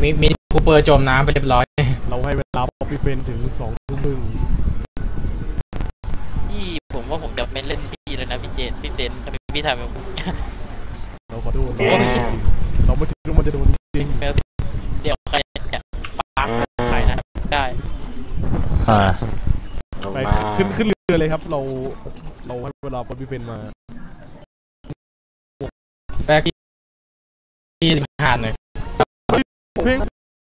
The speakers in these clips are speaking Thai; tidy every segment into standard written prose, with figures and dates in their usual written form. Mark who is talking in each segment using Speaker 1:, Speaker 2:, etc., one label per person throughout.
Speaker 1: มิคูเปอร์จมน้ำไปเรียบร้อย
Speaker 2: เราให้เวลาป๊อปปี้เฟนถึง2 ทุ่มครึ่ง
Speaker 3: พี่ผมว่าผมจะไม่เล่นพี่เลยนะพี่เจนพี่เจนทำไมพี่ทำแบบนี้
Speaker 2: เราขอโทษเราไม่คิดว่ามันจะโดนจริง
Speaker 3: เดี๋ยวใครจะปังใครนะได้
Speaker 2: ไปขึ้นเรือเลยครับเราให้เวลาป๊อปปี้เฟนมา
Speaker 1: แบกที่ผ่านเลย
Speaker 2: เพลง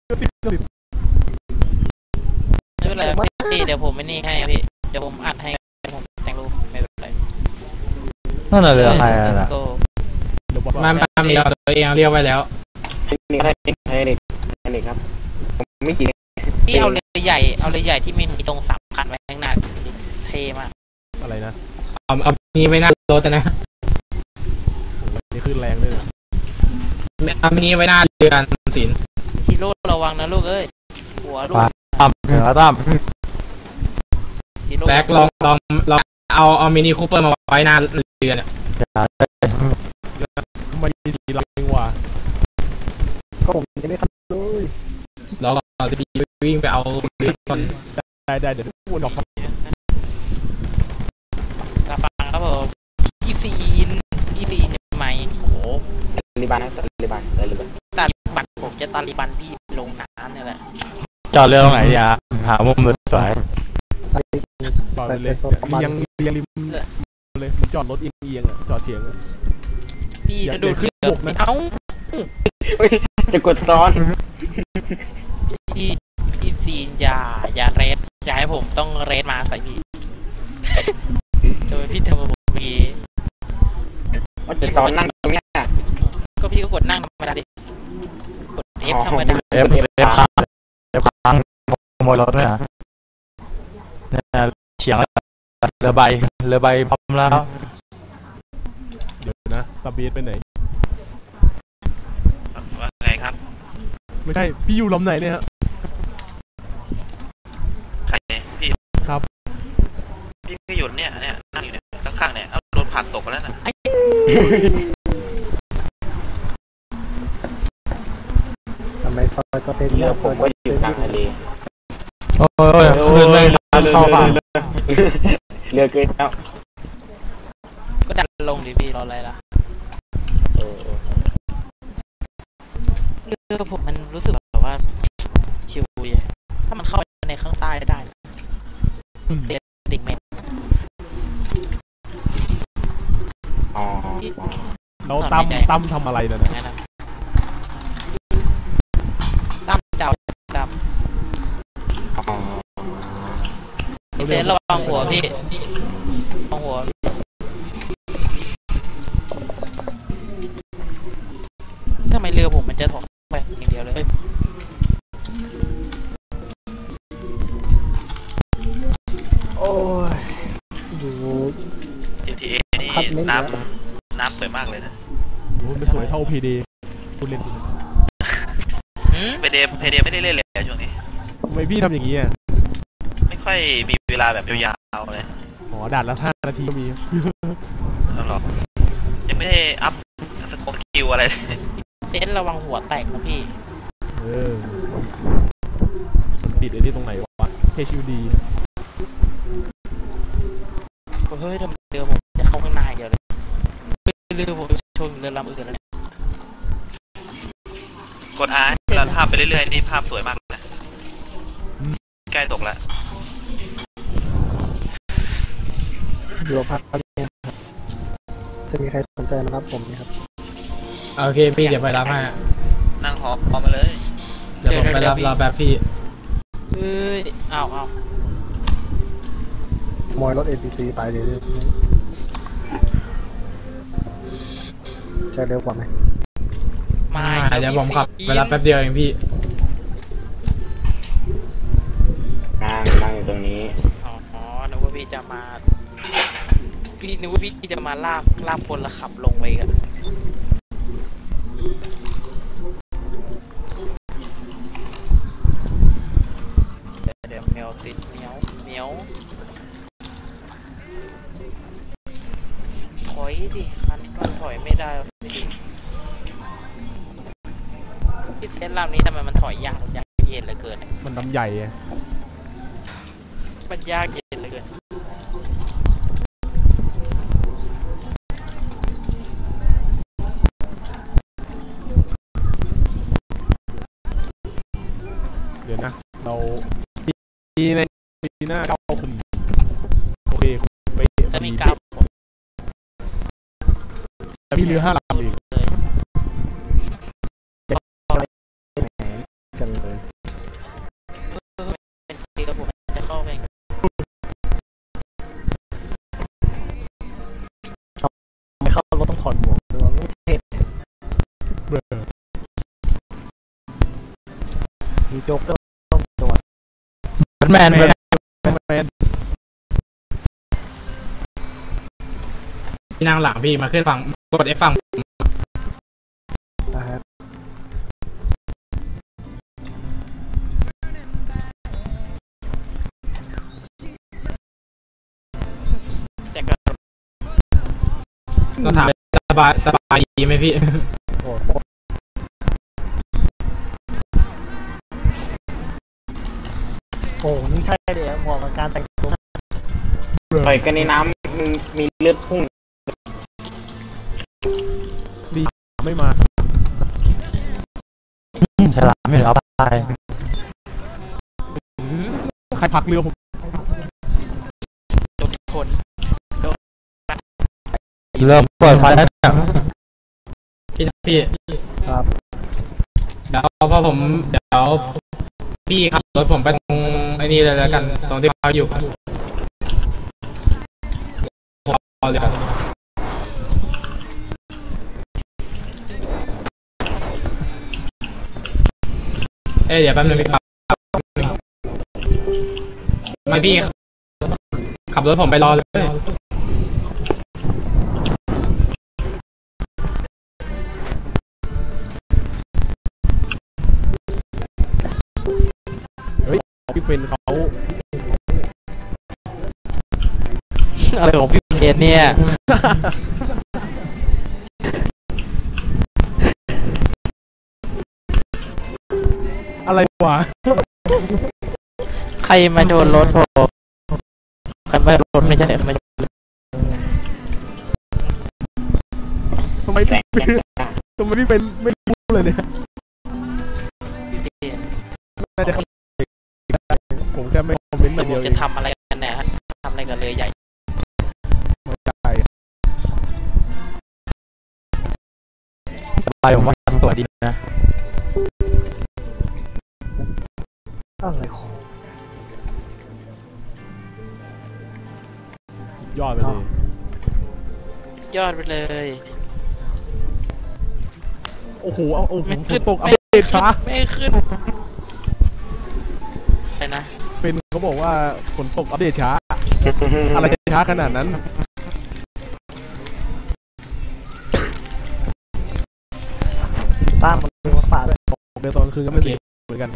Speaker 3: ไม่เป็นไรพี่เดี๋ยวผมไม่นี่ให้พี่เดี๋ยวผมอัดให้ผมแต่งรูปไม่เป็นไร
Speaker 4: นั่นอะไรใครอ่ะ
Speaker 1: มันมีตัวเองเรียกไว้แล้ว
Speaker 5: นี่ให้ครับผมไม่กิน
Speaker 3: พี่เอาเลยใหญ่ที่มีตรง3 คันไว้ข้างหน้าเท่มาก
Speaker 2: อะไรนะ
Speaker 1: เอานี้ไว้หน้ารถนะ
Speaker 2: นี่คือแรงเลย
Speaker 1: เอานี้ไว้หน้าเรือนศิลป์
Speaker 3: ฮีโร่ระวังนะลูกเอ้ยหัวลูก
Speaker 4: ตั้ม
Speaker 1: แบกลองเอามินิคูเปอร์มาไว้หน้าเรือนเนี่ย
Speaker 2: ไม่ดีเราเองว่ะ
Speaker 5: ก็ผมจะไม่ทำเลย
Speaker 1: เราจะวิ่งไปเอาเรือก่อน
Speaker 2: ได้เดี๋ยวพูดออกครับ
Speaker 3: กระปังครับผมพี่ซีนไหมโอ้โห
Speaker 5: ตาลิบันผม
Speaker 3: จะตาลิบันพี่ลงน้ำเนี่ยแหละ
Speaker 4: จอดเรือตรงไหนอย่าหามุมสวย
Speaker 2: จอดเลยยังริมเลยมันจอดรถเอียงจอดเฉียง
Speaker 3: พี่จะดูขึ้นบกนะเอ้า
Speaker 5: จะกดซ้อน
Speaker 3: พี่ซีนอย่าเรสอย่าให้ผมต้องเรสมาใส่พี่โดยพี่เทอร์ผมมี
Speaker 5: ว่าจะตอนนั่งตรงนี้
Speaker 3: ก็พี่ก็กดนั่งธรรมดาดิกด F ธรรมดา
Speaker 4: F ค้างขโมยรถด้วยนะเนี่ยเฉียงเรือใบพร้อมแล้ว
Speaker 2: เดี๋ยวนะตาเบสไปไหน
Speaker 3: ว่าไงครับ
Speaker 2: ไม่ใช่พี่อยู่ลำไหนเนี่ยฮะ
Speaker 3: ใครพี่
Speaker 2: ครับ
Speaker 3: พี่หยุดเนี่ยนั่งอยู่เนี่ยข้างๆเนี่ยเอาโดนผักตกแล้วน่ะ
Speaker 5: ทำไมพอก็เซ็นเรือผมก็อยู่กลางทะเล
Speaker 4: โอ้ยขึ้นไม่ทันเข้าฝั่ง
Speaker 5: เรือเกินแล้ว
Speaker 3: ก็ดันลงดิพี่รออะไรล่ะเรือผมมันรู้สึกแบบว่าชิวดีถ้ามันเข้าไปในข้างใต้ได้เด็กแมน
Speaker 2: เราตั้มทำอะไรนะ
Speaker 3: ตั้มเจ้าพี่เซนระวังหัวพี่ระวังหัวทำไมเรือผมมันจะถอยไปอย่างเดียวเลย
Speaker 5: โอ้ยดู
Speaker 3: GTA นี่น้ำสวยมากเลยนะ
Speaker 2: โอ้ไม่สวยเท่า PD คุณเล่น
Speaker 3: PD ไม่ได้เล่นเลยช่วงนี้
Speaker 2: ทำไมพี่ทำอย่างนี้อ่ะ
Speaker 3: ไม่ค่อยมีเวลาแบบยาวๆเลย
Speaker 2: ด่านละ5 นาทีก็มี
Speaker 3: หรอยังไม่ได้อัพสกอร์คิวอะไรเซนระวังหัวแตกนะพี่
Speaker 2: มันปิดไอ้ที่ตรงไหนวะ HUD
Speaker 3: เฮ้ยทำไมเรือผมจะเข้าข้างในเดียวเลยเรือผมชนเรือลำอื่นแล้วกด R เราภาพไปเรื่อยๆนี่ภาพสวยมากเลยใกล้ตกแล้ว
Speaker 5: ดูภาพจะมีใครสนใจนะครับผมนะครับ
Speaker 1: โอเคพี่เดี๋ยวไปรับให้
Speaker 3: นั่งหอบพอมาเลย
Speaker 1: เดี๋ยวผมไปรับเราแบบพี่
Speaker 3: เอา
Speaker 5: มอยรถ NPC ไปเลยใช่เร็วกว่าไหม
Speaker 1: ไม่เดี๋ยวผมขับไปรับแป๊บเดียวเองพี่
Speaker 5: นั่งอยู่ตรงนี้
Speaker 3: นึกว่าพี่จะมาลากคนละขับลงไปกันเดี๋ยวแมวติดเหนียวถอยดิคันถอยไม่ได้พี่เซนลำนี้ทำไมมันมันถอยยากเย็นเหลือเกิน
Speaker 2: มันดำใหญ่อะ
Speaker 3: มันยากเย็นเหลือเกิน
Speaker 2: เดี๋ยวนะเราปีในปีหน้า9 คนโอเคไป
Speaker 3: จะมีกราฟ
Speaker 2: แต่มีเรือ5 ลำอีก
Speaker 5: กันเลย
Speaker 3: เป็นตีกับผมจะเข้าไป
Speaker 5: ไม่เข้ารถต้องถอดหมวกด้วยว่าไม่เท่
Speaker 2: เบอร์
Speaker 5: มีโจ๊กก็ต้องจังหวัด
Speaker 4: แมน
Speaker 1: พี่นั่งหลังพี่มาขึ้นฝั่งกด F ฝั่ง
Speaker 5: นะฮะ
Speaker 3: แต่ก็
Speaker 1: ต้องถามสบายดีไหมพี่
Speaker 5: โอ้โหโอ้นี่ใช่เลยเหมาะกับการแต่งตัว
Speaker 6: ต่อยกันในน้ำมีเลือดพุ่ง
Speaker 2: ไม่มา
Speaker 4: ฉลามอยู่เอาไป
Speaker 2: ใครพักเรือผม
Speaker 3: โดนคน
Speaker 4: เริ่มเปิดไฟแล้วเนี่ย
Speaker 1: พี่
Speaker 5: ครับ
Speaker 1: เดี๋ยวพอผมเดี๋ยวพี่ขับรถผมไปตรงไอ้นี่เลยแล้วกันตรงที่เขาอยู่กันพอเลยครับเดี๋ยวแป๊บนึงพี่ครับไม่พี่ขับรถผมไปรอเลย
Speaker 2: พี่เป็นเขา
Speaker 4: อะไรของพี่เอ็นเนี่ย
Speaker 2: อะไรวะ
Speaker 3: ใครมาโดนรถผมใครมารถไม่ใช่มา
Speaker 2: ทำไมพี่เป็นไม่รู้เลยเนี่ยน่าจะผมแค่ไม่คอมเมนต์
Speaker 3: ผ
Speaker 2: มาเดียว
Speaker 3: ม
Speaker 2: เอ
Speaker 3: จะ
Speaker 2: ง
Speaker 3: ทำอะไรกันแน่ทำอะไรกับเรือใหญ่
Speaker 4: สบายผมว่าสวยดีนะ
Speaker 5: อะไรของ
Speaker 2: ยอดไปเลย
Speaker 3: ยอดไปเลย
Speaker 2: โอ้โหเอาโอ้โห
Speaker 3: ไม่
Speaker 2: ฝ
Speaker 3: ขึ้
Speaker 2: น
Speaker 3: น
Speaker 2: ตกอัปเดตช้า
Speaker 3: ไม่ขึ้นใช่นะ
Speaker 2: เป็นเขาบอกว่าฝนตกอัปเดตช้า อะไรจะช้าขนาดนั้น
Speaker 5: ตั้งมันเป็นวัดป่าด้วย
Speaker 2: เดี๋ยวตอนกลางคืนก็ไม่ดีเหมือนกัน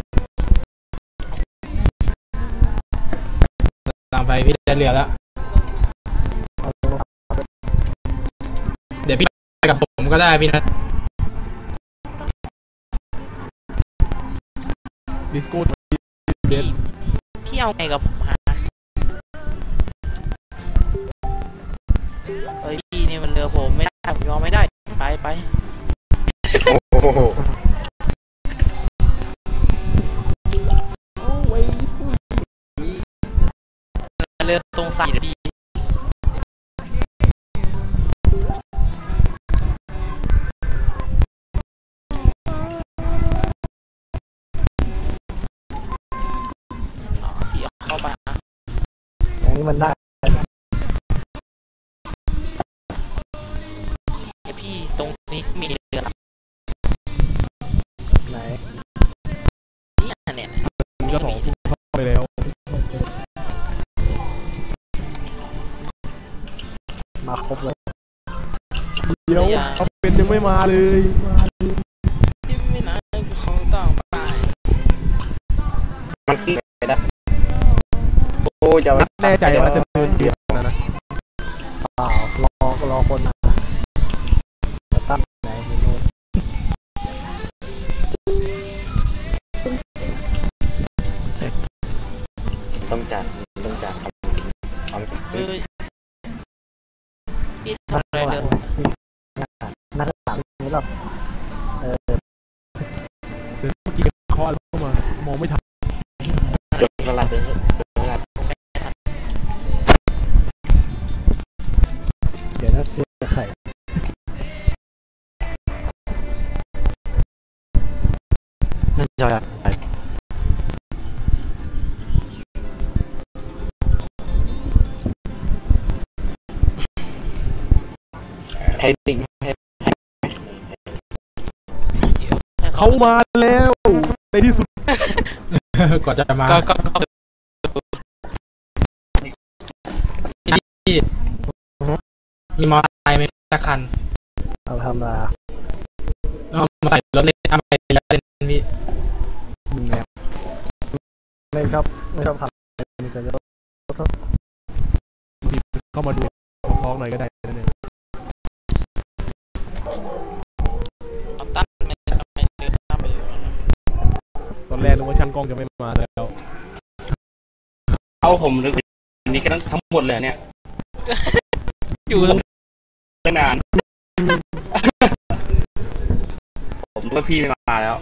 Speaker 1: ตามไปพี่ได้เรือแล้วเดี๋ยวพี่ไปกับผมก็ได้พี่นะ
Speaker 2: ดิสโก้เดน
Speaker 3: พี่เอาไงกับผมฮะเฮ้ยพี่นี่มันเรือผมไม่ได้ผมยอมไม่ได้ไป
Speaker 6: โอ้โห
Speaker 3: เรือตรงสายดีพี่เอาเข้าไป
Speaker 5: อันนี้มันได้
Speaker 3: พี่ตรงนี้มีเรือ
Speaker 5: ไหน
Speaker 3: เนี่ย
Speaker 2: มีกระถองเข้าไปแล้ว
Speaker 5: มาครบเลย
Speaker 2: เดี๋ยวเขาเป็นยังไม่มาเลย
Speaker 3: ที่ไม่นะเขาต้องไป
Speaker 6: มันขึ้นไปได้โอ้จะ
Speaker 2: แน่ใจว่าจะเดินเดียวนะ
Speaker 5: เปล่ารอคนมาตั้งไหนไม่รู้
Speaker 3: พี่ทำอะไร
Speaker 5: ข้างหลั
Speaker 3: เดิ
Speaker 5: ง
Speaker 3: ม
Speaker 5: หน้าหลังนี้หรอก
Speaker 2: เมื่อกี้เคาะเข้ามามองไม่ทัน
Speaker 6: เดี๋ยวสลัดเดี๋ยวสลัด
Speaker 5: เดี๋ยวนะเดี๋ยวไข่
Speaker 4: นั่นยาวใหญ่
Speaker 6: ไทยติ่ง
Speaker 2: เขามาแล้วในที่สุด
Speaker 1: กว่าจะมา
Speaker 3: ก็
Speaker 1: มีมอเตอร์ไซค์ไหมสักคัน
Speaker 5: เอาทำมา
Speaker 1: เอามาใส่รถเล่นเอาไปแล้วเล่นพี่
Speaker 5: ไม่ชอบทำมันจะ
Speaker 2: เข้ามาดูท้องหน่อยก็ได้นั่นเอง
Speaker 3: ตั้งไม่เดินตั้งไปอยู่
Speaker 2: ตอนแรกนึกว่าช่างกล้องจะไม่มาแล้ว
Speaker 6: เอาผมนึกนี่ก็ทั้งหมดเลยเนี่ย
Speaker 3: อยู่
Speaker 6: ไม่นานผมนึกว่าพี่ไม่มาแล้ว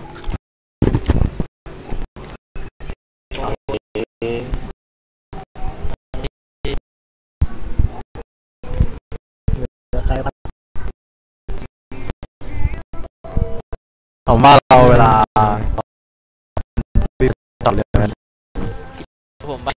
Speaker 5: ใครพัด
Speaker 4: ผมว่าเราเวลาต่อเรือกัน
Speaker 3: ผมไป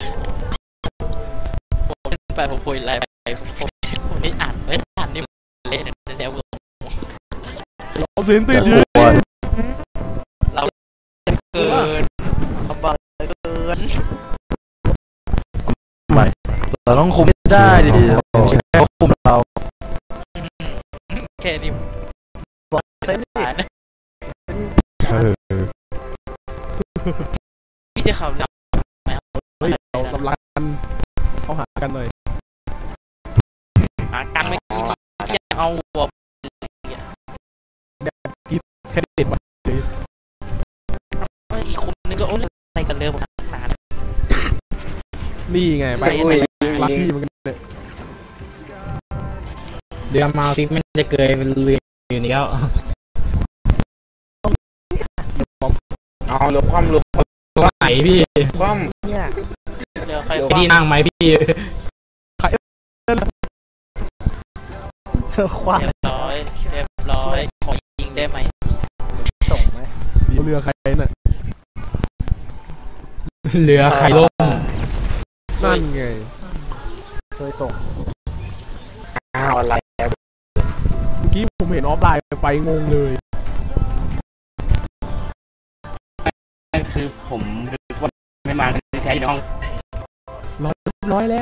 Speaker 3: ผมคุยอะไรไปผมนี่อ่านไม่ทันนี่เละเนี่ยเดี๋ยว
Speaker 2: เราเสียงตื่น
Speaker 4: เกิ
Speaker 2: ยืน
Speaker 4: น
Speaker 3: เราเกินลำบากเกิน
Speaker 4: ไม่เราต้องคุมไม่ได้ดิเขาคุมเรา
Speaker 3: แค่นี้บอกเส้นผ่านพี่จะขับน
Speaker 2: เฮ้ยเรากำลังเขาหากันหน่อย
Speaker 3: หากันไม่ยังเอาหัว
Speaker 2: แค่เด็ดมา
Speaker 3: อีกคนนึงก็โอ้ยอะไรกันเลยผมนาน
Speaker 2: นี่ไงไปรักพี่มันกันเนี่ย
Speaker 1: เรือมาซิมันจะเกยเป็นเรืออยู่นี่แล้ว
Speaker 6: เอาเรือคว่ำเรือ
Speaker 1: ตรงไหนพี่
Speaker 6: คว่
Speaker 5: เนี่ย
Speaker 3: เดี๋ยวใคร
Speaker 1: ที่นั่งไหมพี่
Speaker 5: คว้า
Speaker 3: เรียบร้อยขอยิงได้ไหม
Speaker 5: ส่งไหม
Speaker 2: เรือใครน่ะ
Speaker 1: เรือใครล่ม
Speaker 2: นั่นไง
Speaker 5: เคยส่ง
Speaker 6: ำอ้าวอะไร
Speaker 2: เมื่อกี้ผมเห็นออฟไลน์ไปงงเลย
Speaker 6: นั่นคือผมนึกว่าไม่มาแท้ๆน้อง
Speaker 2: ร้อยแล้ว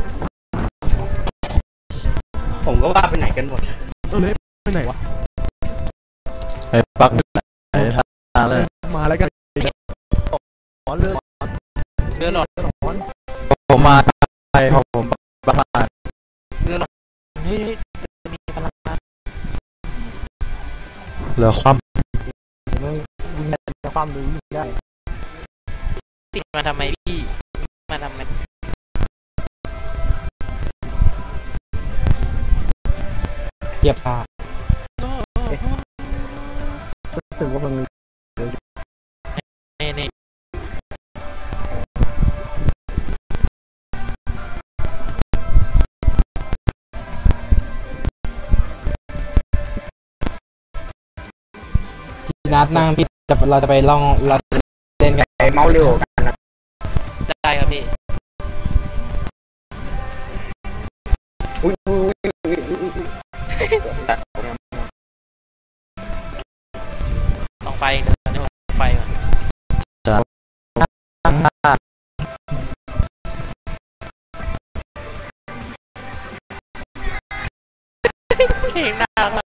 Speaker 6: ผมก็ว่าไปไหนกันหมด
Speaker 2: เลยไปไหนวะ
Speaker 4: ไอ้ปักไหนทางเลย
Speaker 2: มาแล้วกัน
Speaker 5: ขอเลือก
Speaker 3: เรือหลอด
Speaker 4: ผมมาไปผมปักมา
Speaker 3: เฮ้ยมีพลังงาน
Speaker 4: เรือคว่
Speaker 5: ไม่ยิงในความรู้ยิงได้
Speaker 3: ติดมาทำไมพี่มาทำไม
Speaker 1: เทียบท่า
Speaker 5: รู้สึกว่ามันมี
Speaker 3: นี่
Speaker 1: พี่นัดนั่งพี่เราจะไปล่องเราเล่นกัน
Speaker 6: ไอ้เมาเร็วกันนะ
Speaker 3: ได้ครับพี่
Speaker 6: อุ้ย
Speaker 3: ต้องไปเดี๋ยวไปก่อน
Speaker 4: ำจะ
Speaker 3: เพลงน่ารัก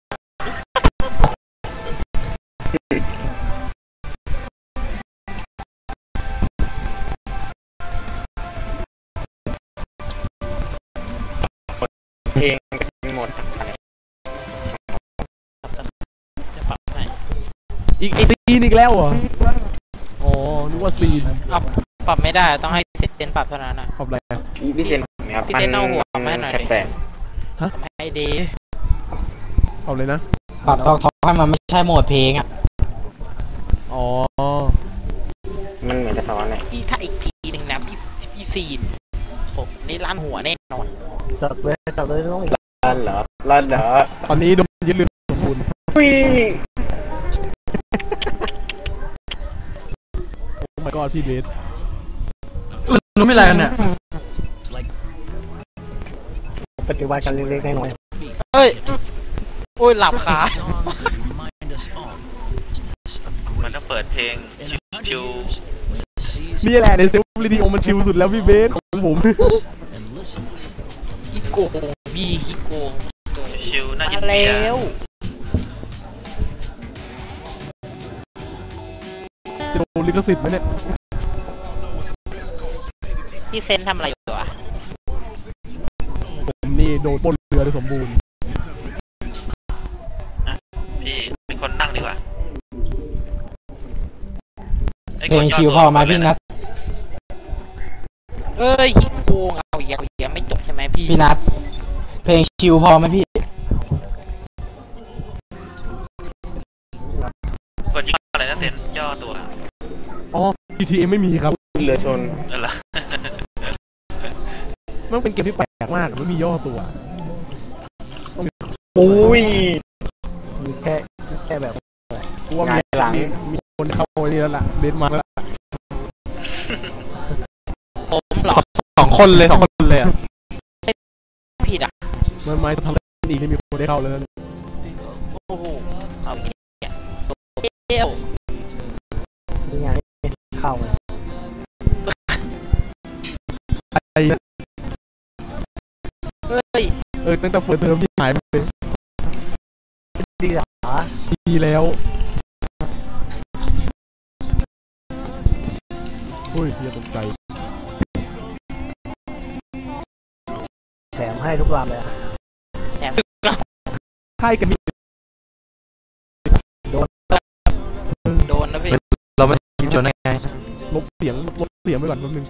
Speaker 6: เพลงกันหมด
Speaker 3: จะปรับให้
Speaker 2: อีกซีนอีกแล้วเหรออ๋อนึกว่าซีน
Speaker 3: ปรับไม่ได้ต้องให้เจนปรับเท่านั้นอ่ะ
Speaker 2: ขอบอะไร
Speaker 6: พี่เซนครับ
Speaker 3: พี่เซนเอาหัวมาให้หน่อยดิ
Speaker 6: แสบ
Speaker 3: ให้ดี
Speaker 2: เอาเลยนะ
Speaker 1: ปรับซอกท็อกให้มันไม่ใช่โหมดเพลงอ่ะ
Speaker 2: อ๋อ
Speaker 6: มันเหมือนจะซ้อนเลย
Speaker 3: พี่ถ้าอีกทีหนึ่งนะพี่ซีนผมนี่ลั่นหัวแน่นอน
Speaker 5: จับเลยต้องอีก
Speaker 6: ลั่นเหรอลั่นเหรอ
Speaker 2: ตอนนี้โดนยึดเรือสมบูรณ์
Speaker 6: วิ่ง
Speaker 2: โอ้ my god พี่เบส
Speaker 4: รู้ไม่อะไรกันเนี่ย
Speaker 5: ปฏิวัติกันเล็กๆน้อย
Speaker 3: เฮ้ยโอ้ยหลับขา
Speaker 7: มันต้องเปิดเพลงชิว
Speaker 2: นี่แหละในเซลฟ์รีดิโอมันชิลสุดแล้วพี่เบสของผม
Speaker 3: ฮิโกงมีฮิโกง
Speaker 7: ชิวน่า
Speaker 3: มา
Speaker 7: ยินดี
Speaker 3: แล้ว
Speaker 2: จะโดนลิขสิทธิ์ไหมเนี่ย
Speaker 3: พี่เซนทำอะไรอยู่วะ
Speaker 2: ผมนี่โดนปล้นเรือโดยสมบูรณ์
Speaker 7: พี่เป็นคนนั่งดีกว่า
Speaker 1: เพลงชิวพอไหมาพี่นัท
Speaker 3: เอ้ยฮิโกงเอาอีกไม่จบใช่ไหมพี่
Speaker 1: พี่นัทเพลงชิวพอไหมพี่
Speaker 7: กดยิงอะไรนะเต้นย่อตัว
Speaker 2: อ๋อ GTA ไม่มีครับ
Speaker 6: เรือชน
Speaker 7: นั่นแหละ
Speaker 2: มันเป็นเกมที่แปลกมากไม่มีย่อตัว
Speaker 6: อุ้ย
Speaker 5: มีแค่แบบ
Speaker 2: กูว่ามีคนเข้าไปนี่แล้วล่ะเดนมาร์กแล้วล่ะ
Speaker 3: ผมเหรอ
Speaker 4: สองคนเลยอ่ะ
Speaker 3: ผิดอ่ะ
Speaker 2: มันไม่ทำได้อีกนี่มีคนได้เข้าแล้วนั่น
Speaker 3: โอ้โหเอาอีกเนี่ยเอ้ว
Speaker 5: นี่ไงเข้าเลย
Speaker 2: ไอ้
Speaker 3: เฮ้ย
Speaker 2: ตั้งแต่เปิดเทอมที่หายไปเลย
Speaker 5: ดีเหรอ
Speaker 2: ดีแล้วเฮ้ยอย่าตกใจ
Speaker 5: แถมให้ทุกวันเลย
Speaker 3: แถม
Speaker 2: ค่ายกันมี
Speaker 3: โดนนะพี่
Speaker 4: เราไม่คิดจนได้ไง
Speaker 2: ลบเสียงไปก่อนแป๊บนึง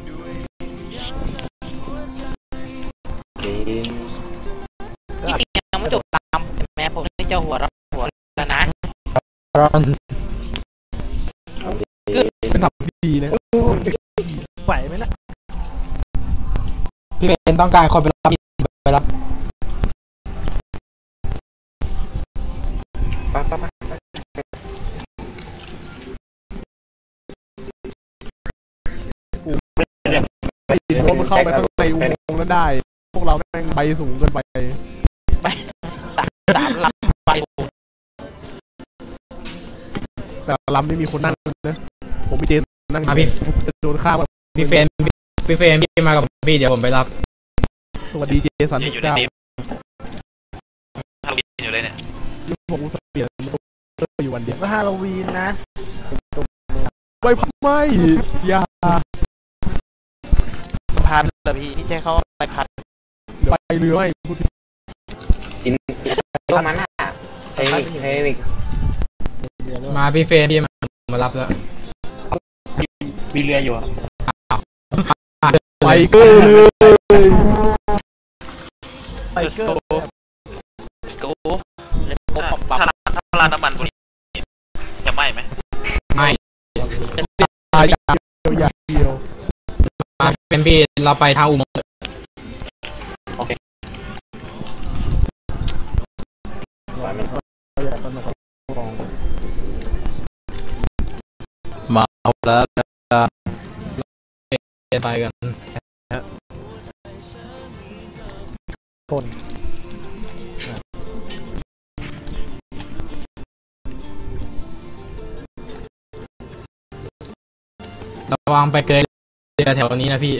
Speaker 3: พี่ซีนยังไม่จบตามใช่ไหมผมนี่จะหัวแล้วนะ
Speaker 2: เป็นทำดีนะ
Speaker 5: ไหวไหมนะ
Speaker 1: พี่เป็นต้องการคนไปรับ
Speaker 2: ไอ้พวกมันเข้าไปข้างในอุโมงค์นั้นได้ พวกเราแม่งใบสูงเกินไป
Speaker 3: 3 ลำไป
Speaker 2: แต่ลำนี่มีคนนั่งนะผมพี่เจนนั่งอยู่
Speaker 1: พี่
Speaker 2: จะโดนฆ่าแบบ
Speaker 1: พี่เฟรมพี่มากับพี่เดี๋ยวผมไปรับ
Speaker 2: สวัสดีเจสัน
Speaker 7: อยู่ใน
Speaker 2: เก้า
Speaker 7: ทีมทำอยู่เลยเนี่ย
Speaker 2: ผมเปลี่ยนอยู่วันเดียว
Speaker 5: ก็ฮาโลวีนนะ
Speaker 2: ไปพักไม่อย่า
Speaker 3: พันเหรอพี่ใช้เขาไปพัน
Speaker 2: ไปเรือไม่พูดถึง
Speaker 6: ตัวมันอ่ะเทคนิค
Speaker 1: มาพี่เฟรมพี่มารับแล้ว
Speaker 6: มีเรืออยู่
Speaker 2: ไปเกอร์เลย
Speaker 5: ไปเกอร์
Speaker 3: สกูแล้วผมปรับ
Speaker 7: ถ้าร้านน้ำมันพวกนี้จะไหม้ไหม
Speaker 1: ไม่
Speaker 2: ตายอย่างเดียว
Speaker 1: มาเป็นพี่เราไปทางอุโมงค์
Speaker 4: มาเอาแล้ว
Speaker 1: ไปกัน
Speaker 5: คน
Speaker 1: ระวังไปเกยเรือแถวนี้นะพี่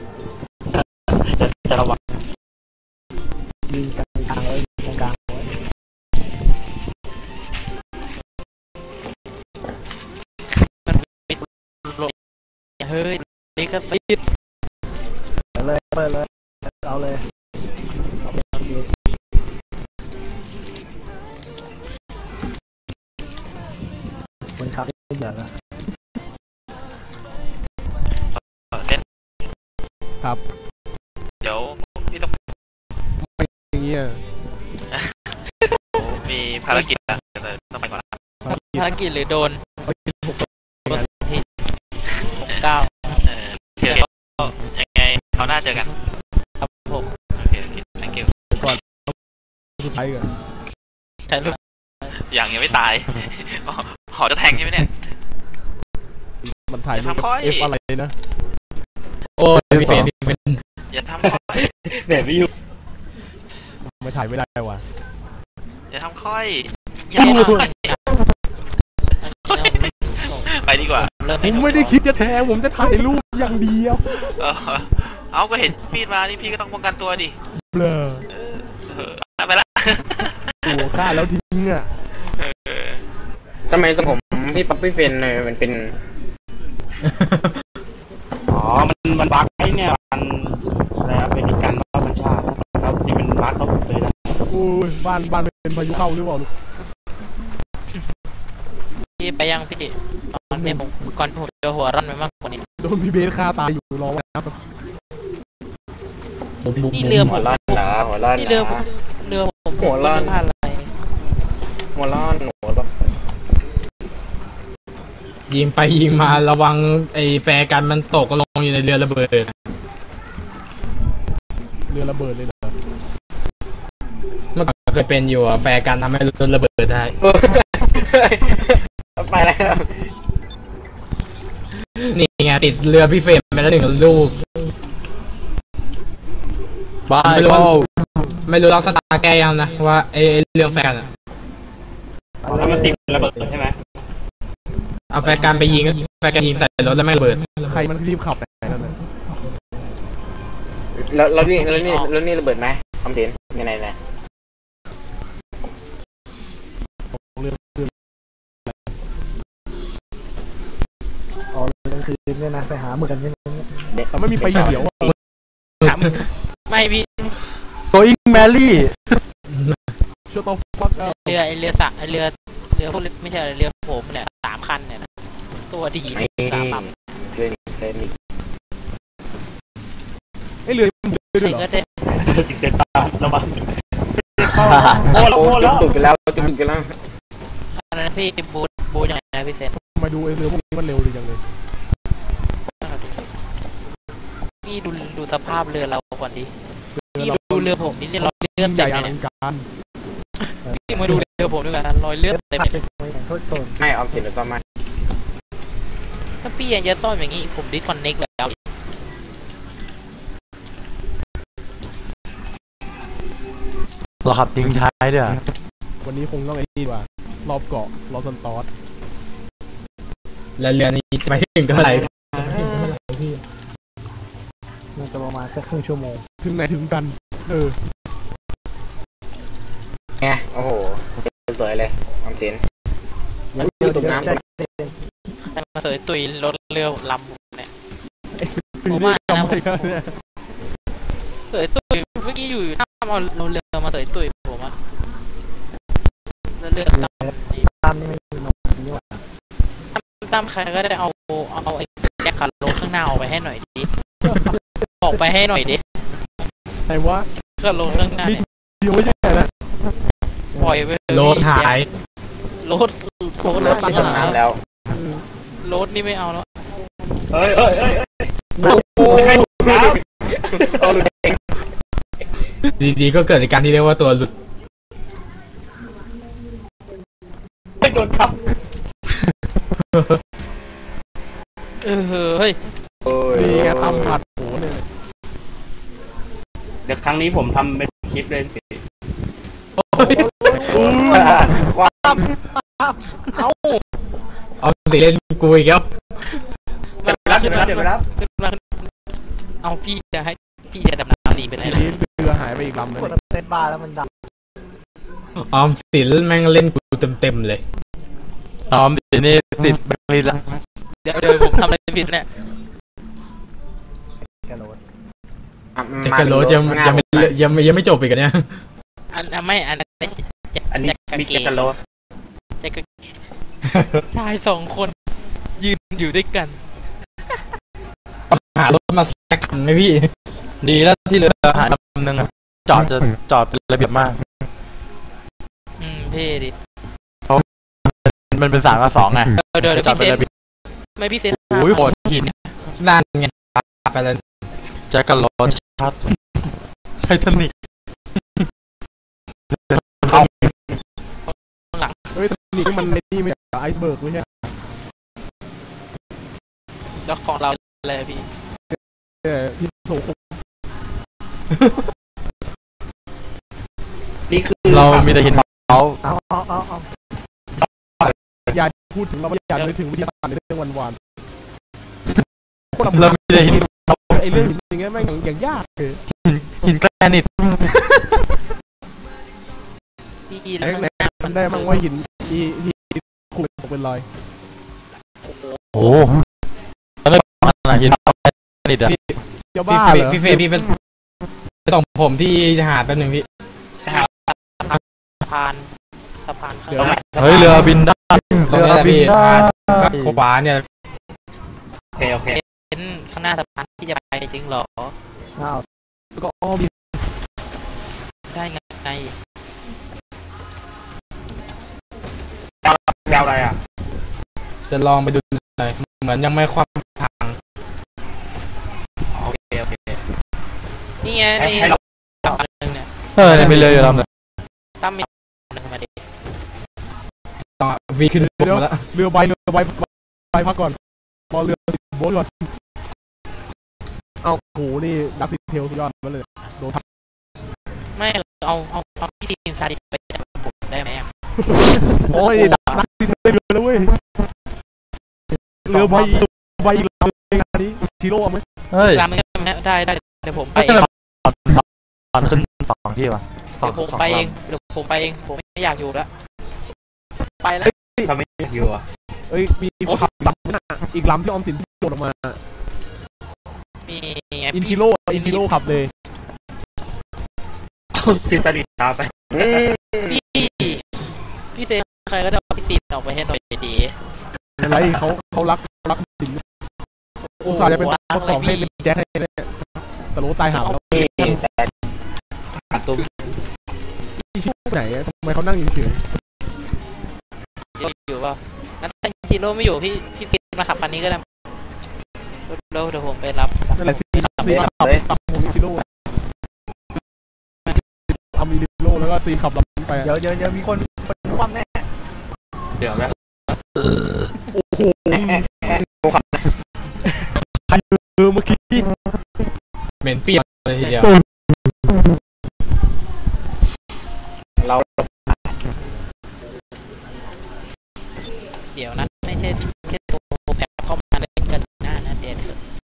Speaker 6: จะระวัง
Speaker 5: มีกลางไว้ตรงกลางไว้
Speaker 3: เฮ้ยนี่ก็ฟิต
Speaker 5: เปิดเลยเอาเลยคนขับไม่เหยียบนะ
Speaker 7: เต้น
Speaker 2: ครับ
Speaker 7: เดี๋ยวพี่ต้อง
Speaker 2: อย่างนี้เนี่ย
Speaker 7: โอ้มีภารกิจอะเดี๋ยวต้องไปก่อนละ
Speaker 3: ภารกิจหรือโดน
Speaker 2: 6
Speaker 3: ที่9
Speaker 7: เดี๋ยวยังไงเขาวหน้าเจอกัน
Speaker 3: ครับผม
Speaker 7: โอเคโอเค thank you
Speaker 2: สุดท้ายกัน
Speaker 3: ถ่ายรูป
Speaker 7: ยังไม่ตายหอจะแทงใช่ไหมเนี่ย
Speaker 2: มันถ่ายรูป
Speaker 7: ทำค่อย
Speaker 2: F อะไรนะ
Speaker 1: โอ้ยพี่เฟนพี่เฟน
Speaker 7: อย่าทำค่อย
Speaker 6: แบบวิว
Speaker 2: ไม่ถ่ายไม่ได้ว่ะ
Speaker 7: อย่าทำค่อย
Speaker 3: อย่าทำ
Speaker 7: ไปดีกว่า
Speaker 3: เริ่ม
Speaker 2: ผมไม่ได้คิดจะแทงผมจะถ่ายรูปอย่างเดียว
Speaker 7: เอาก็เห็นมีดมานี่พี่ก็ต้องป้องกันตัวดิ
Speaker 2: เบลอ
Speaker 7: ไปละ
Speaker 2: ตัวฆ่าแล้วทิ้งอ่ะ
Speaker 8: ทำไมทรงผมพี่ป๊อปปี้เฟนเนี่ยมันเป็น
Speaker 6: อ๋อมันบั๊กไอ้เนี่ยมันอะไรอะเป็นการบั๊กบัญชาแล้วที่เป็นบั๊กเขาซื้อนะ
Speaker 2: โอ้ยบ้านเป็นพายุเข้าหรือเปล่าลูก
Speaker 3: พี่ไปยังพี่ตอนนี้ผมก่อนผมจะหัวร้อนไปมากกว่านี้
Speaker 2: โดนพี่เบสฆ่าตายอยู่รอไว้ครับ
Speaker 3: นี่เรือผ
Speaker 8: หัว
Speaker 3: ม
Speaker 8: ร้อนเหรอหัวร้อน
Speaker 3: นี่
Speaker 8: เหร
Speaker 3: เรือ
Speaker 8: อ
Speaker 3: ผม
Speaker 8: หัวร้อน
Speaker 3: ไม่พลาดอะไร
Speaker 8: หัวร้อนหัวร้อน
Speaker 1: ยิงไปยิงมาระวังไอ้แฟร์กันมันตกลงอยู่ในเรือระเบิด
Speaker 2: เรือระเบิดเลยเหรอ
Speaker 1: เมื่อก่อนเคยเป็นอยู่อะแฟร์กันทำให้รถระเบิดได้
Speaker 8: ไปแล้ว
Speaker 1: นี่ไงติดเรือพี่เฟรมไปแล้ว1 ลูก
Speaker 4: บาย
Speaker 1: ไม่รู้
Speaker 4: ก็
Speaker 1: ไม่รู้ล็อกสตาร์แกยังนะว่าไอ้เรื่องแฟร์กันอะ
Speaker 6: แล้วมันติดระเบิดใช่ไหม
Speaker 1: เอาแฟร์กันไปยิงแฟร์กันยิงใส่รถแล้วไม่ระเบิด
Speaker 2: ใครมันรีบขับไปนั่นน่ะ
Speaker 8: แล้วนี่ระเบิดไหมคำเสียนยังไงนะ
Speaker 2: เรือ
Speaker 5: อ๋อเรื่องคืนเนี่ยนะไปหาหมึกกันใช่ไหม
Speaker 2: แต่ไม่มีไฟเขียวอะ
Speaker 3: ถามไม่พี่
Speaker 4: going Mary
Speaker 2: ช่วยต้องฟักเอา
Speaker 3: เรือสะเรือพวกไม่ใช่เรือผมเนี่ย3 คันเนี่ยนะตัวดี
Speaker 8: ไม่
Speaker 3: 3 ลำ
Speaker 8: เรื่องนี้
Speaker 2: ไอ้เรือมันเรือด้วยเหรอ
Speaker 3: ก็ได้
Speaker 6: สิกเซนตาระวัง
Speaker 8: โอ้จุกตุกกันแล้วจุกตุกกันแล้ว
Speaker 3: อันนั้นพี่บูยังไงนะพี่เซน
Speaker 2: มาดูไอ้เรือพวกนี้มันเร็วดีจังเลย
Speaker 3: พี่ดูสภาพเรือเราก่อนดิพี่ดูเรือผมนี่รอยเลือด
Speaker 2: ให
Speaker 3: เต็
Speaker 2: ญ่
Speaker 3: ม
Speaker 2: อ
Speaker 3: เลย
Speaker 2: ลั
Speaker 3: เนี่ย
Speaker 2: งการ
Speaker 3: พี่มาดูเรือผมด้วยกันรอยเลือดเต็มเลย
Speaker 5: โทษโทษ
Speaker 8: ไม่ออมสินหรือก็ไม่
Speaker 3: ถ้าพี่ยังจะซ่อมอย่างนี้ผมดิสคอนเน็กแล้ว
Speaker 4: เราขับทิ้งท้ายด้วย
Speaker 2: วันนี้คงต้องไอ้นี่ว่ารอบเกาะรอซันตอส
Speaker 1: แล้วเรือนี้จะไปถึงเท่าไหร่
Speaker 5: มันจะประมาณแค่ครึ่งชั่วโมง
Speaker 2: ถึงไหนถึงกัน
Speaker 8: ไงโอ้โหสวยเลยออมสินมันตุกน้ำ
Speaker 3: แต่มาเสยตุยรถเรือลำเนี่ย
Speaker 2: ปีนี้ทำอะไรกันเนี่ย
Speaker 3: เสยตุยเมื่อกี้อยู่ถ้าเอาเรือมาเสยตุยผมอะแล้วเรือตาม
Speaker 5: ตามนี่ไม่มีนมนี่หว่า
Speaker 3: ตามใครก็ได้เอาไอ้แจ็คคาร์โลข้างหน้าออกไปให้หน่อยดิออกไปให้หน่อยดิ
Speaker 2: ไหนวะ
Speaker 3: คาร์โลข้างหน้าเนี่ย
Speaker 2: เดียวไม่ใช่นะ
Speaker 3: ปล่อยไป
Speaker 1: โลดหาย
Speaker 3: รถ
Speaker 8: รถจมน้ำแล้ว
Speaker 3: รถนี่ไม่เอาแล้ว
Speaker 6: เฮ้ย
Speaker 8: โอ้หลุดเอง
Speaker 1: ดีๆก็เกิดจากการที่เรียกว่าตัวหลุด
Speaker 6: ไม่โดนทับ
Speaker 3: เฮ้ย
Speaker 8: โอ้ย
Speaker 2: ดีไงทำผัดโหเนี่ย
Speaker 6: เดี๋ยวครั้งนี้ผมทำเป็นคลิปเลยสิ
Speaker 8: ว้าว
Speaker 1: เอาสิเล่นกูอีกแล้ว
Speaker 6: เดี๋ยวไปรับ
Speaker 3: ขึ้นมาเอาพี่จะดำน้ำดีไปไหน
Speaker 2: ที
Speaker 3: ล่ะ
Speaker 2: นี้เรือหายไปอีกลำนึง
Speaker 5: กดเต้นบ้าแล้วมันดัง
Speaker 1: ออมสินแม่งเล่นกูเต็มเลย
Speaker 4: อ๋อติดนี่ติดแบตเตอรี่ละ
Speaker 3: เดี๋ยวผมทำอะไรผิดเนี่ย
Speaker 5: แกโรด
Speaker 1: เจ็กกะโหลยังไม่จบอีกอะเนี่ย
Speaker 3: อันไม่อันนั้น
Speaker 6: อันนี้มีแกะโล
Speaker 3: แจ็คชาย2 คนยืนอยู่ด้วยกัน
Speaker 1: หารถมาสักคันไหมพี่
Speaker 4: ดีแล้วที่เรือหายลำนึงอะจอดเป็นระเบียบมาก
Speaker 3: เท่ดิ
Speaker 4: มันเป็น3 กับ 2ไง
Speaker 3: เดี๋ยว
Speaker 4: จอดเป็นระเบียบ
Speaker 3: ไม่พี่เซน
Speaker 4: โอ้ยโคตรหิน
Speaker 1: ด้านไงไปเลย
Speaker 4: แจ็คกับรถชัดไททานิก
Speaker 2: เฮ้ยนี่มันนี่ไม่ใช่ไอซ์เบิร์กไม่ใช่
Speaker 3: แล้วของเราเลยพี่
Speaker 2: ที่โถ
Speaker 6: นี่คือ
Speaker 4: เรามีแต่หินเขา
Speaker 2: อย่าพูดถึงเราอย่านึกถึงวิทยาศาสตร์ในเรื่องวัน
Speaker 4: เรามีแต่หิน
Speaker 2: ๆไอเรื่องอย่างเงี้ยแม่งอย่างยากเลย
Speaker 4: หินแกรนิต
Speaker 3: พี่แล้วข้างหน้า
Speaker 2: มันได้มั้งว่าหินที่ขูดเป็นรอย
Speaker 4: โอ้แล้วไม่ขนาดหินแกรนิตอะ
Speaker 2: จะบ้าเหรอ
Speaker 1: พี่เฟย์พี่ไปส่งผมที่หาดแป๊บนึงพี่
Speaker 3: สะพานข้างห
Speaker 2: เดี๋ยว
Speaker 3: น้า
Speaker 4: เฮ้ยเรือบินได้
Speaker 1: ตรงนี้แหละพี่หาดขวาเนี่ย
Speaker 6: โอเค
Speaker 3: เป็นข้างหน้าสะพานที่จะไปจริงเหรอ
Speaker 5: อ้าว
Speaker 2: ก็อ้อม
Speaker 3: ได้ไง
Speaker 6: ยาวอะไรอ่ะ
Speaker 1: จะลองไปดูหน่อยเหมือนยังไม่คว่ำทาง
Speaker 6: โอเค
Speaker 3: นี่ไงนี่
Speaker 6: ให้เรา
Speaker 3: อันนึงเนี่ย
Speaker 4: เนี่ยมีเรืออยู่ลำนึง
Speaker 3: ตั้มมีหนึ่งมาดิ
Speaker 1: ต่อวีขึ้นบกมาแล้ว
Speaker 2: เรือใบพักก่อนรอเรือโบ๊ทก่อนเอาโหนี่ดักดิเทลสุดยอดมาเลยโดนทับ
Speaker 3: ไม่เอาพี่ทีมซาดิไปจับผมได้ไหม
Speaker 2: โอ้ยดักดิเทลเรือแล้วเว้ยเรือใบอีกลำนึงอันนี้ชิโร่ไหม
Speaker 4: เฮ้ย
Speaker 3: ลำนึงได้เดี๋ยวผมไป
Speaker 4: ไม่เป็นตอนขึ้น2 ที่วะ
Speaker 3: เดี๋ยวผมไปเองผมไม่อยากอยู่แล้วไปแล้ว
Speaker 6: ทำไม่อยู่อ่ะ
Speaker 2: เอ้ยมีขับลำนึงอีกลำที่ออมสินโดดออกมา
Speaker 3: มี
Speaker 2: อินชิโร่ขับเลย
Speaker 6: ซินสนิทตาไป
Speaker 3: พี่เซนใครก็ได้พี่ซีนออกไปให้หน่อยดี
Speaker 2: อะไรเขารักสินอุตส่าห์จะเป็นทดสอบให้เป็นแจ็คให้เนี่ยแต่รู้ตายหาแล้ว
Speaker 6: ตุ้ม
Speaker 2: ที่ช่วงไหนทำไมเขานั่งอยู่เฉย
Speaker 3: อยู่ป่ะงั้นจิโร่ไม่อยู่พี่ซีนมาขับคันนี้ก็ได้เดี๋ยวผมไปรับ
Speaker 2: นั่นแหละซีขับอินชิโร่เอามีลิโร่แล้วก็ซีขับลำไป
Speaker 8: เดี๋ยวมีคนคว่ำแน่
Speaker 6: เดี๋ยวนะ
Speaker 2: โอ้โหเมื่อกี้
Speaker 1: เหม็นเปรี้ยวเลยทีเดียว
Speaker 8: เรา
Speaker 3: เดี๋ยวนะไม่ใช่ตัวแบบเข้ามาเล่นกันหน้านะเดี๋ยว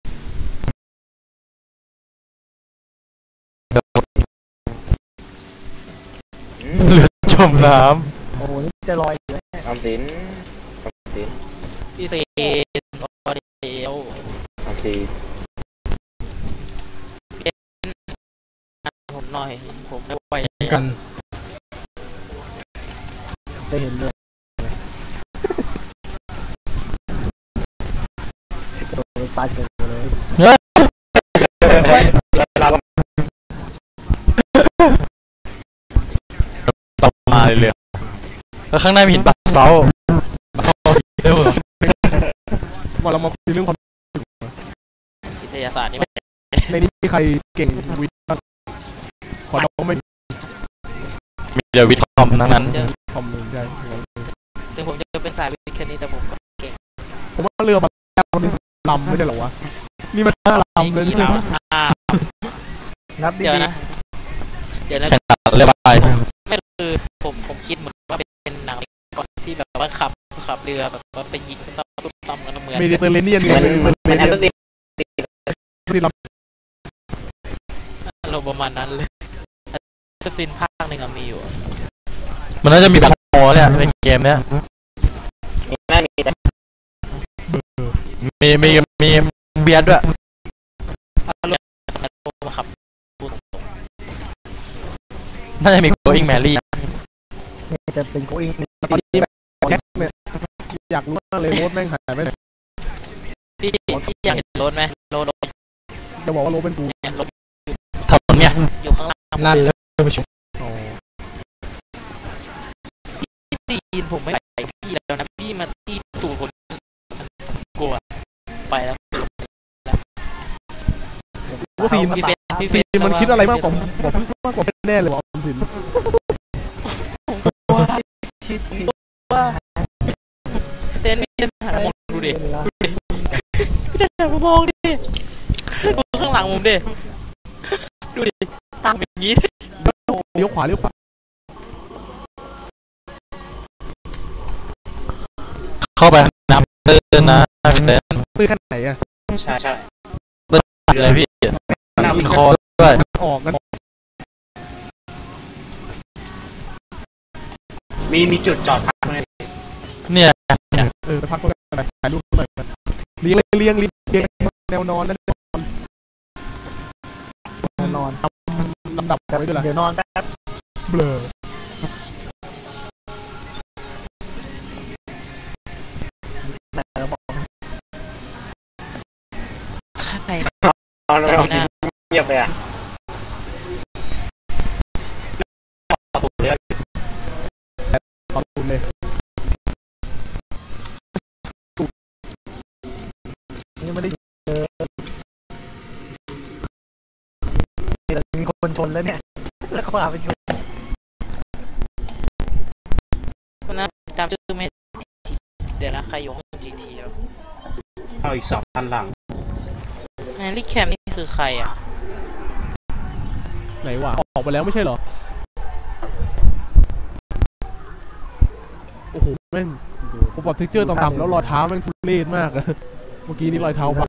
Speaker 4: เรือจมน้
Speaker 8: โอ้โหนี่จะลอยอยู่ออมสิน
Speaker 3: พี่ซีนตัวเดียว
Speaker 8: โอเค
Speaker 3: ผมหน่อยผมไม่ไหว
Speaker 1: กัน
Speaker 5: ได้เห็นเลยตายกันเลย
Speaker 4: ำเฮ้ย
Speaker 6: เรา
Speaker 4: ตกมาเลยเรือแล้วข้างในมีหินปะเสา
Speaker 2: มาเรามาคุยเรื่องความ
Speaker 3: วิทยาศาสตร์นี่
Speaker 2: ในนี้มีใครเก่งวิทย์บ้างขอเราไม่
Speaker 4: มีเรือวิทย์คอมทั้งนั้น
Speaker 2: คอมมึงได้
Speaker 3: ถึงผมจะเป็นสายวิทย์แค่นี้แต่ผมก็เก่ง
Speaker 2: ผมว่าเรือมาลำไม่ใช่หรอวะนี่มัน5 ลำเลย
Speaker 3: กี่แล้ว
Speaker 5: นับดี
Speaker 3: เดี๋ยวนะ
Speaker 4: แข่งขันเรือใบ
Speaker 3: ไม่คือผมคิดเหมือนว่าเป็นหนังก่อนที่แบบว่าขับเรือแบบว่าไปยิงต้อมกันเหมือน
Speaker 2: เมดิเตอร์เรเนียน
Speaker 8: มันแอนตติ
Speaker 2: ที่ล
Speaker 3: อารมณ์ประมาณนั้นเลยจะฟินภาคหนึ่งมีอยู่
Speaker 4: มันน่าจะมีแบ็คโฮเนี่ยในเกมเนี้ย
Speaker 8: มีหน้ามีแต่
Speaker 4: มีเบียร์ด้วย
Speaker 3: อารมณ์มาขับ
Speaker 4: น่าจะมีโกอิงแมรี่
Speaker 5: จะเป็นโกอิง
Speaker 2: ตอนนี้แบบแจ็คเนี่ยอยากรู้มากเลยโรถแม่งหายไปไหน
Speaker 3: พี่อยากเห็นรถไหมรถ
Speaker 2: จะบอกว่าโรถเป็นกู
Speaker 3: เนี่ยรถ
Speaker 4: ถนนเนี่ย
Speaker 3: อยู่ข้างล่าง
Speaker 1: อำนาจเริ่มประชุม
Speaker 3: พี่ตีนผมไม่ไปพี่แล้วนะพี่มาตีตูดผมกลัวไปแล้ว
Speaker 2: ว่าฟีน
Speaker 3: พี่เฟน
Speaker 2: มันคิดอะไรมากกว่าผมมากกว่าแน่เลยว่าออมสิน
Speaker 3: ว่าเต้นไม่ยันหันมองดูดิพี่เต้นหันมองดิดูข้างหลังผมดิดูดิตามอย่างนี้
Speaker 2: เลี้ยวขวาเลี้ยวขวา
Speaker 4: เข้าไปน้ำเตือนนะพี่เต้น
Speaker 2: ตื้อขั้นไหนอะ
Speaker 6: ใช่ใช่
Speaker 4: เลยพี่กินคอด้วย
Speaker 2: ออกกัน
Speaker 6: มีจุดจอดพักไหม
Speaker 4: เนี่ย
Speaker 2: ไปพักก่อนไปถ่ายรูปหน่อยเลี้ยงแนวนอนนั่นนอนลำดับกันไว้ด้วยล่ะ
Speaker 5: เดี๋ยวนอนแป๊บ
Speaker 2: เบลอ
Speaker 8: เงียบเลยอ่ะ
Speaker 2: ขอบคุณเลยยังไม่ได้มีคนชนแล้วเนี่ยแล้วเขาอาไปชน
Speaker 3: คนนั้นตามชื่อไม่เดี๋ยวนะใครอยู่ห้อง GT แล้ว
Speaker 6: เอาอีก2 คันหลัง
Speaker 3: แมรี่แคมนี่คือใครอ่ะ
Speaker 2: ไหนวะออกไปแล้วไม่ใช่เหรอโอ้โหแม่งผมบอกเท็กเจอร์ต่ำๆแล้วรอยเท้าแม่งทุเรศมากอะเมื่อกี้นี่รอยเท้าพัก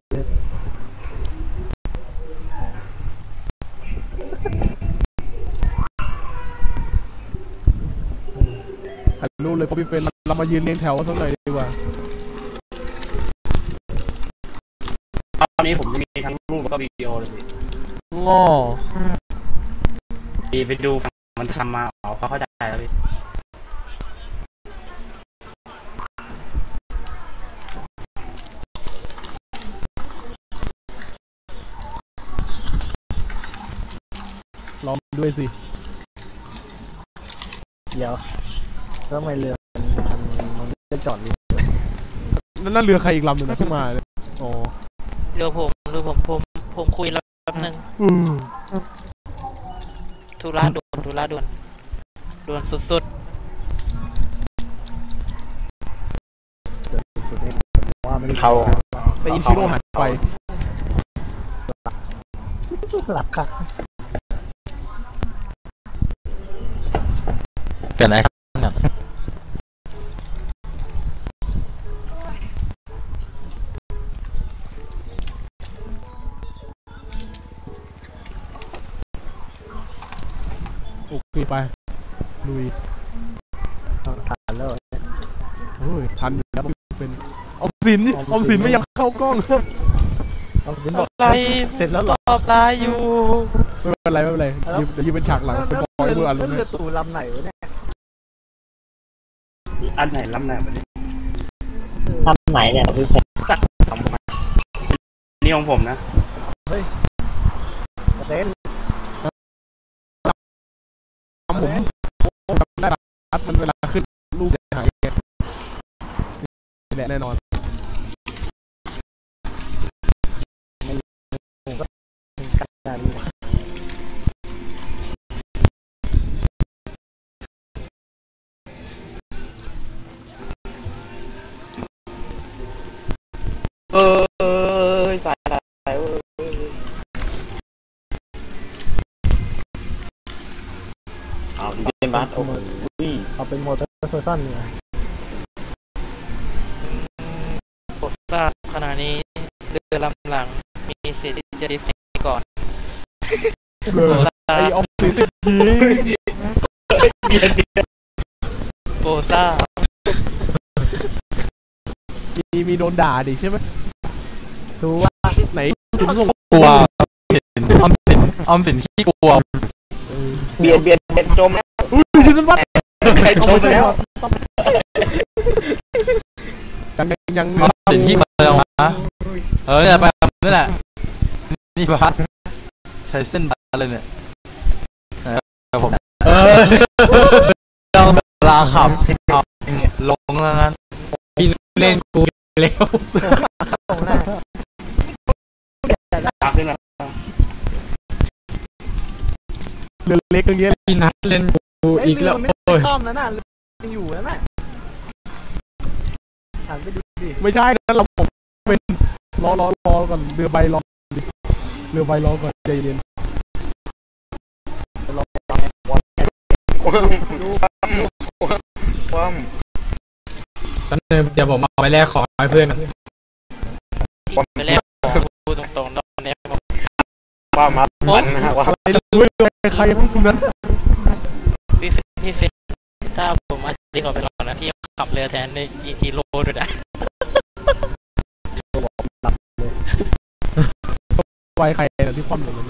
Speaker 2: ถ่ายรูปเลยพอพี่เฟนเรามายืนเรียงแถวสักหน่อยดีกว่า
Speaker 6: ตอนนี้ผมจะมีทั้งรูปแล้วก็วิดีโอเลย
Speaker 2: ง้อ
Speaker 6: พี่ไปดูฝั่งมันทำมาเขาเข้าใจแล้วพี่
Speaker 2: ลองด้วยสิ
Speaker 5: เดี๋ยวแล้วทำไมเรือมันจะจอดริม
Speaker 2: นั่นเรือใครอีกลำหนึ่งนะขึ้นมาเลยอ๋อ
Speaker 3: เดี๋ยวผมคุยแล้วแป๊บนึงธุระด่วนสุด
Speaker 5: ว่าไม่ได้
Speaker 8: เขา
Speaker 2: แต่อินชิโร่หายไป
Speaker 5: หลับค่ะ
Speaker 4: เกิดอะไรครับเนี่ย
Speaker 2: โอเคไปลุย
Speaker 5: ผ่านแล้ว
Speaker 2: โอ้ยทันอยู่แล้วเป็นออมสินไม่ยังเข้ากล้อง
Speaker 5: เอาสิน
Speaker 3: ๆ
Speaker 5: บอก
Speaker 3: อะไร
Speaker 5: เสร็จแล้วเหรอ
Speaker 3: ตอบไลน์อยู่
Speaker 2: ไม่เป็นไรยืมเป็นฉากหลังเป็นบอยเบอร์อัน
Speaker 5: เรื
Speaker 2: นี้
Speaker 5: อตู่ลำไหนวะเนี่ย
Speaker 6: อันไหนลำไหนวะเนี่ย
Speaker 8: ทำไหนเนี่ยพี่เฟน
Speaker 6: นี่ของผมนะ
Speaker 5: เต้น
Speaker 2: ผมจำได้รัดมันเวลาขึ้นลูกจะหายไงนี่แหละแน่นอน
Speaker 5: กัน
Speaker 8: สายเอาเป็นบัสโอ้โห
Speaker 5: เอาเป็นมอเตอร์เพอร์ซันเนี่ย
Speaker 3: โพสต์ทราบขณะนี้เรือลำหลังมีสิทธิ์ที่จะดิสนีย์ก่อน
Speaker 2: ไอออมสินติดยิง
Speaker 3: โพสต์ทราบ
Speaker 2: มีโดนด่าดิใช่ไหม
Speaker 5: ดูว่า
Speaker 2: ไหนสินส่ง
Speaker 4: กลัวออมสินขี้กลัว
Speaker 8: เบียดจมแล้ว
Speaker 2: อุ้ยชินวัต
Speaker 8: ใครจมแล้ว
Speaker 2: ยัง
Speaker 4: ออมสินขี้เมืองวะเนี่ยไปนี่แหละนี่บัสใช้เส้นบัสเลยเนี่ยผม
Speaker 1: เออ
Speaker 4: ต้องเวลาขับเอาลงแล้วนั้น
Speaker 1: พี่เล่นกูเร็ว
Speaker 5: ตรงหน้า
Speaker 6: ตามขึ้นมา
Speaker 2: เรือเล็กอย่างเงี้ย
Speaker 1: พี่นัทเล่นกูอีกแล้วโอ้ย
Speaker 5: ซ่อมนะน่ะยังอยู่นะน่ะหันไปดูดิ
Speaker 2: ไม่ใช่นะเราผมเป็นรอก่อนเรือใบรอเรือใบรอก่อนใจเย็น
Speaker 8: ว่าง
Speaker 1: แป๊บนึงเดี๋ยวผมเอาไปแลกของให้เพื่อนกัน
Speaker 3: ไปแรกพูดตรงๆตอนนี้ผม
Speaker 8: ว่ามาวันนะฮะว่า
Speaker 2: อะไรจะรู้เลยใครพวกคุณนั้น
Speaker 3: พี่เฟซถ้าผมอาจจะขอไปก่อนนะพี่ขับเรือแทนในกิโลด้วยนะ
Speaker 2: ไวใครนะที่คว่ำอย่างนั้นนะ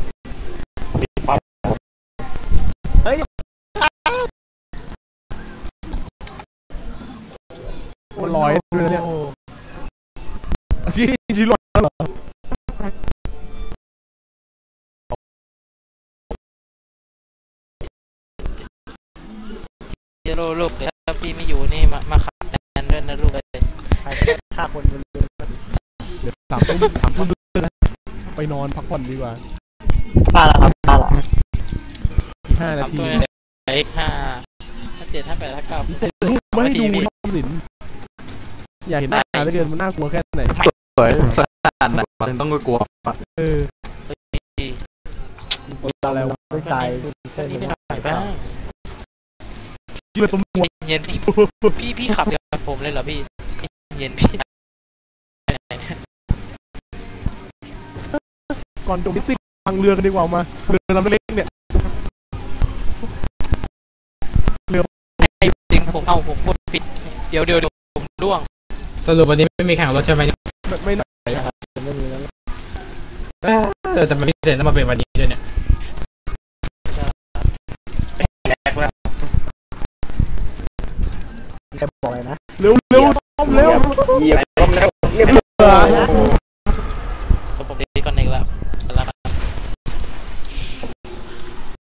Speaker 2: มันลอยด้วยเนี่ยที่ลอยแล้วเหรอ
Speaker 3: เดี๋ยวลูกเดี๋ยวถ้าพี่ไม่อยู่นี่มาขับแทนด้วยนะลูกเลย
Speaker 5: ใครฆ่าคนบนเรือ
Speaker 2: เดี๋ยว3 ทุ่มนะไปนอนพักผ่อนดีกว่า
Speaker 8: ป้าละครับป้าละ
Speaker 2: 5 นา
Speaker 3: ทำ
Speaker 2: ที
Speaker 3: ตัวไหน5 7 5 8 9
Speaker 2: เสร็จรูปไม่ให้ดูทำสินอยากเห็นหน้าเหลือเกินมันน่ากลัวแค่ไหน
Speaker 4: สวยสถานไหนมันต้องกลัว
Speaker 2: เออ
Speaker 5: อะไรวะไม่ตาย
Speaker 3: นี่ไม่ไหวบ้าง
Speaker 2: ยืดตัวหมวด
Speaker 3: เย็นพี่ขับเรือกับผมเลยเหรอพี่เย็นพี่
Speaker 2: ก่อนจบมิสซิ่งทางเรือกันดีกว่ามาเรือลำเล็กเนี่ย
Speaker 3: ไอ้จริงผมพูดผิดเดี๋ยวผมร่วง
Speaker 1: สรุปวันนี้ไม่มีแข่งรถใช่ไหมเนี่ย
Speaker 2: ไม่น่า
Speaker 5: ไม่มีแล้ว
Speaker 1: แต่มันพิเศษต้องมาเป็นวันนี้ด้วยเนี่ย
Speaker 5: แกบอกอะไรนะ
Speaker 2: เร็วต้มเร็ว
Speaker 8: เหยียบล้มแล้วเรียบร้อย